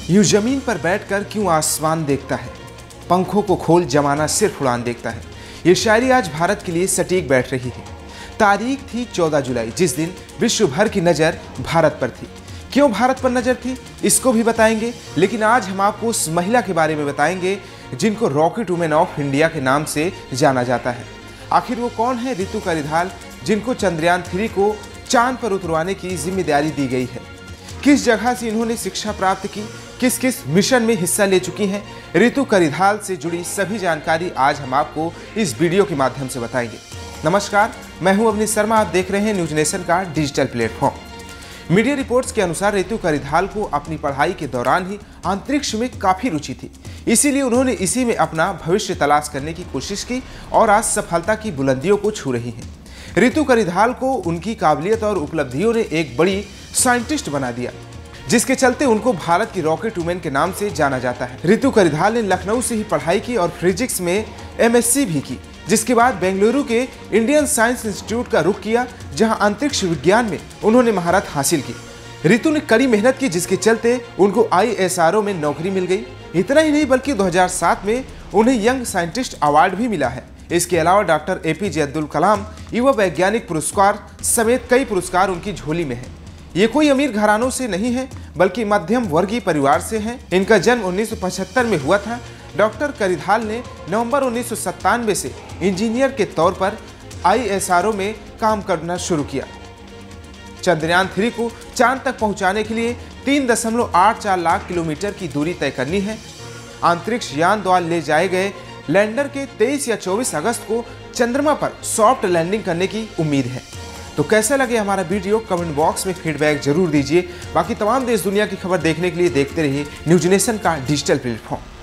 यूं जमीन पर बैठकर क्यों आसमान देखता है, पंखों को खोल जमाना सिर्फ उड़ान देखता है। ये शायरी आज भारत के लिए सटीक बैठ रही है। तारीख थी 14 जुलाई, जिस दिन विश्व भर की नज़र भारत पर थी। क्यों भारत पर नज़र थी, इसको भी बताएंगे, लेकिन आज हम आपको उस महिला के बारे में बताएंगे जिनको रॉकेट वुमेन ऑफ इंडिया के नाम से जाना जाता है। आखिर वो कौन है रितु करिधाल, जिनको चंद्रयान 3 को चांद पर उतरवाने की जिम्मेदारी दी गई है। किस जगह से इन्होंने शिक्षा प्राप्त की, किस किस मिशन में हिस्सा ले चुकी हैं, रितु करिधाल से जुड़ी सभी जानकारी आज हम आपको इस वीडियो के माध्यम से बताएंगे। नमस्कार, मैं हूं अवनीश शर्मा, आप देख रहे हैं न्यूज नेशन का डिजिटल प्लेटफॉर्म। मीडिया रिपोर्ट्स के अनुसार रितु करिधाल को अपनी पढ़ाई के दौरान ही अंतरिक्ष में काफी रुचि थी, इसीलिए उन्होंने इसी में अपना भविष्य तलाश करने की कोशिश की और आज सफलता की बुलंदियों को छू रही हैं। रितु करिधाल को उनकी काबिलियत और उपलब्धियों ने एक बड़ी साइंटिस्ट बना दिया, जिसके चलते उनको भारत की रॉकेट वुमेन के नाम से जाना जाता है। रितु करिधाल ने लखनऊ से ही पढ़ाई की और फिजिक्स में MSc भी की, जिसके बाद बेंगलुरु के इंडियन साइंस इंस्टीट्यूट का रुख किया, जहां अंतरिक्ष विज्ञान में उन्होंने महारत हासिल की। रितु ने कड़ी मेहनत की, जिसके चलते उनको ISRO में नौकरी मिल गई। इतना ही नहीं, बल्कि 2007 में उन्हें यंग साइंटिस्ट अवार्ड भी मिला है। इसके अलावा डॉक्टर APJ अब्दुल कलाम युवा वैज्ञानिक पुरस्कार समेत कई पुरस्कार उनकी झोली में है। ये कोई अमीर घरानों से नहीं है, बल्कि मध्यम वर्गीय परिवार से हैं। इनका जन्म 1975 में हुआ था। डॉक्टर करिधाल ने नवंबर 1997 से इंजीनियर के तौर पर ISRO में काम करना शुरू किया। चंद्रयान 3 को चांद तक पहुंचाने के लिए 3.84 लाख किलोमीटर की दूरी तय करनी है। अंतरिक्ष यान द्वारा ले जाए गए लैंडर के 23 या 24 अगस्त को चंद्रमा पर सॉफ्ट लैंडिंग करने की उम्मीद है। तो कैसा लगे हमारा वीडियो, कमेंट बॉक्स में फीडबैक जरूर दीजिए। बाकी तमाम देश दुनिया की खबर देखने के लिए देखते रहिए न्यूज नेशन का डिजिटल प्लेटफॉर्म।